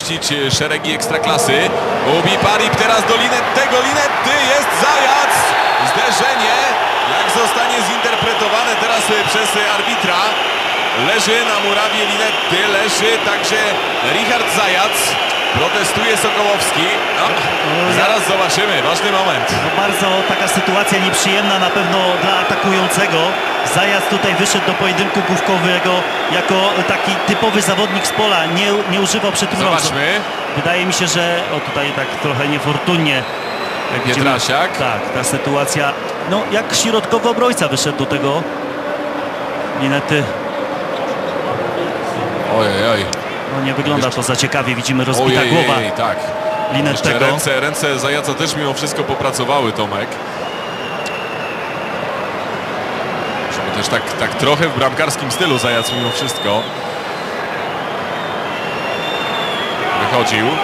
Szeregi Ekstraklasy. Ubi Parip teraz do Linettego. Linetty, jest Zajac. Zderzenie. Jak zostanie zinterpretowane teraz przez arbitra. Leży na murawie Linetty. Leży także Richard Zajac. Protestuje Sokołowski. No, zaraz zobaczymy. Ważny moment. No bardzo taka sytuacja nieprzyjemna na pewno dla atakującego. Zajac tutaj wyszedł do pojedynku główkowego jako taki typowy zawodnik z pola. Nie używał przy tym rąk. Zobaczmy. Wydaje mi się, że tutaj tak trochę niefortunnie. Jak widzimy, Pietrasiak. tak, ta sytuacja. No jak środkowy obrońca wyszedł do tego. Linetty. Ojej. No nie wygląda to za ciekawie. Widzimy rozbita głowa tak. Linettego. Ręce Zajaca też mimo wszystko popracowały, Tomek. Też tak trochę w bramkarskim stylu Zajac mimo wszystko wychodził.